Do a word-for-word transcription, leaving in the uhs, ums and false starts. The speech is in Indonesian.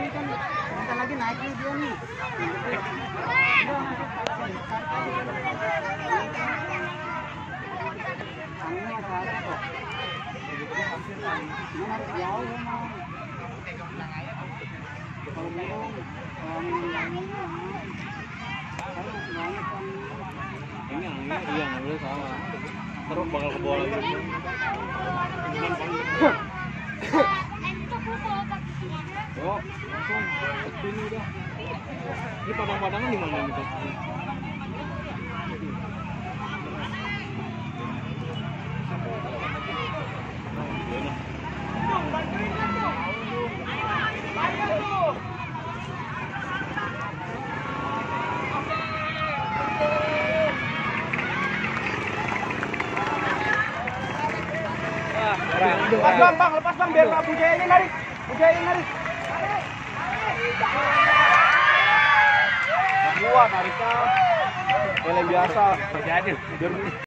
ini kan bentar lagi naik nih dia nih. Udah Tangannya masih ada kok. Cuma harus jauh memang. Kalau belum, kalau minum kalau masih banyak kan. Ini anginnya iya ngambil salah. Terus bakal ke bawah lagi. Oh, langsung ke sini udah. Ini padang-padangan di mana nih posisinya? Lepas bang, bang, lepas bang, biar Pak Bujaya ini narik. Bujaya ini narik. Kuat nariknya. Yang biasa. Biar